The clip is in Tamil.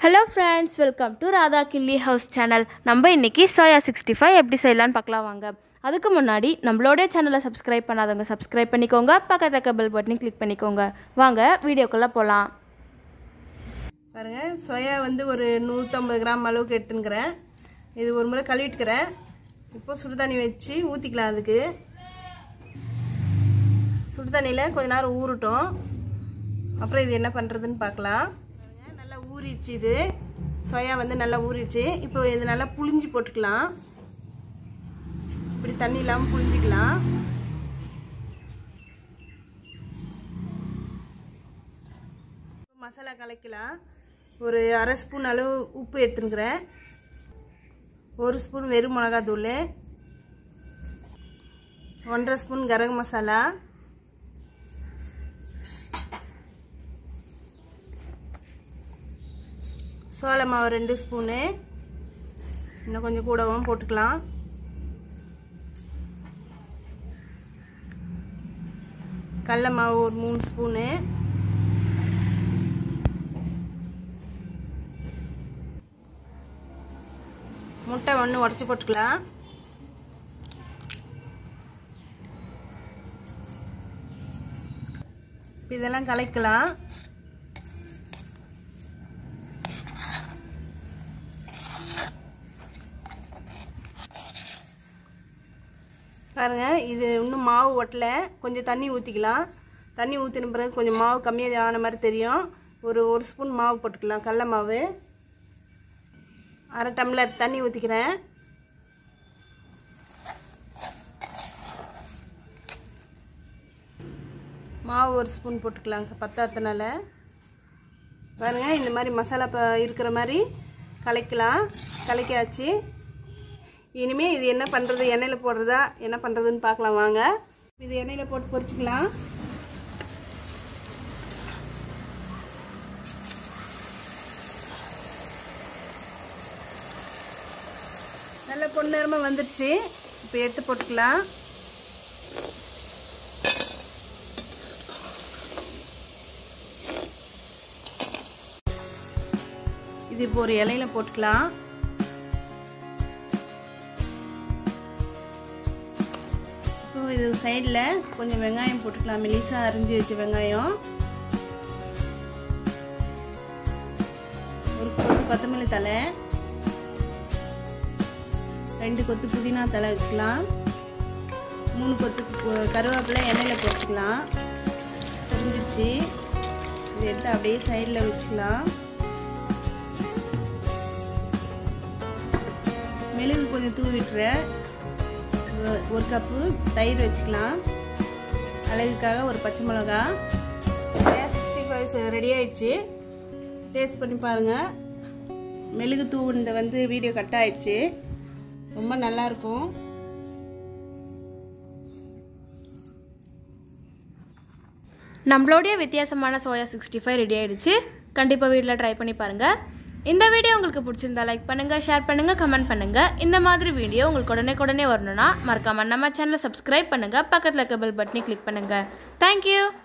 Hello friends, welcome to Radha Killi House channel. நம்ம இன்னைக்கு soya 65 எப்படி செய்யலாம்னு பார்க்கலாம் வாங்க. அதுக்கு முன்னாடி நம்மளோட சேனலை சப்ஸ்கிரைப் பண்ணாதவங்க சப்ஸ்கிரைப் பண்ணிக்கோங்க. பக்கத்துல இருக்க பெல் பட்டனை கிளிக் பண்ணிக்கோங்க. வாங்க வீடியோக்குள்ள போலாம். பாருங்க soya வந்து ஒரு 150 கிராம் அளவுக்கு எடுத்துங்கறேன். இது ஒரு முறை கழுவிட்டுக்கறேன். இப்போ சுடு தண்ணி வெச்சு ஊத்திக்கலாம் அதுக்கு. சுடு தண்ணில கொஞ்ச நேரம் ஊறட்டும். அப்புறம் இது என்ன பண்றதுன்னு பார்க்கலாம். நல்லா ஊறிச்சு இது. soya வந்து நல்லா ஊறிச்சு. இப்போ இது நல்லா புளிஞ்சி போட்டுக்கலாம். இப்படி தண்ணி இல்லாம புளிஞ்சிக்கலாம். மசாலா கலக்கலாம். ஒரு அரை ஸ்பூன் அளவு உப்பு எடுத்துக்கிறேன். ஒரு ஸ்பூன் வெறும் மிளகாய் தூள், 1.5 ஸ்பூன் கரம் மசாலா, சோள மாவு 2 ஸ்பூனு, இன்னும் கொஞ்சம் கூடவும் போட்டுக்கலாம். கடலை மாவு ஒரு 3 ஸ்பூனு, முட்டை ஒன்று உடச்சி போட்டுக்கலாம். இதெல்லாம் கலக்கலாம். பாருங்க இது இன்னும் மாவு ஒட்டல. கொஞ்சம் தண்ணி ஊற்றிக்கலாம். தண்ணி ஊற்றின பிறகு கொஞ்சம் மாவு கம்மியாக ஆன மாதிரி தெரியும். ஒரு ஸ்பூன் மாவு போட்டுக்கலாம். கடலை மாவு அரை டம்ளர் தண்ணி ஊற்றிக்கிறேன். மாவு ஒரு ஸ்பூன் போட்டுக்கலாம் பத்தாத்தனால. பாருங்க இந்த மாதிரி மசாலா இருக்கிற மாதிரி கலக்கலாம். கலக்கியாச்சு. இனிமேல் இது என்ன பண்ணுறது, எண்ணெயில் போடுறதா என்ன பண்ணுறதுன்னு பார்க்கலாம் வாங்க. இது எண்ணெயில் போட்டு பொரிச்சிக்கலாம். நல்ல பொன்னிறமாக வந்துடுச்சு. இப்போ எடுத்து போட்டுக்கலாம். இது இப்போ ஒரு இலையில போட்டுக்கலாம். இப்போ இது சைடில் கொஞ்சம் வெங்காயம் போட்டுக்கலாம். மெலிசாக அரிஞ்சு வச்ச வெங்காயம், ஒரு கொத்து கொத்தமல்லி தழை, 2 கொத்து புதினா தழை வச்சுக்கலாம். 3 கொத்து கருவேப்பிலை எண்ணெயில் பொரிச்சிக்கலாம். பொரிஞ்சிச்சு. இது எடுத்து அப்படியே சைடில் வச்சுக்கலாம். மெழுகு கொஞ்சம் தூவிட்டுறேன். 1 கப்பு தயிர் வச்சுக்கலாம். அழகுக்காக ஒரு பச்சை மிளகா. 65 ரெடி ஆயிடுச்சு. டேஸ்ட் பண்ணி பாருங்கள். மெழுகு தூவுனது வந்து வீடியோ கட் ஆயிடுச்சு. ரொம்ப நல்லா இருக்கும். நம்மளுடைய வித்தியாசமான soya 65 ரெடி ஆயிடுச்சு. கண்டிப்பாக வீட்டில் ட்ரை பண்ணி பாருங்கள். இந்த வீடியோ உங்களுக்கு பிடிச்சிருந்தா லைக் பண்ணுங்கள், ஷேர் பண்ணுங்கள், கமெண்ட் பண்ணுங்கள். இந்த மாதிரி வீடியோ உங்களுக்கு உடனே வரணும்னா மறக்காமல் நம்ம சேனலை சப்ஸ்கிரைப் பண்ணுங்கள். பக்கத்தில் இருக்க பெல் பட்டனை கிளிக் பண்ணுங்கள். தேங்க்யூ.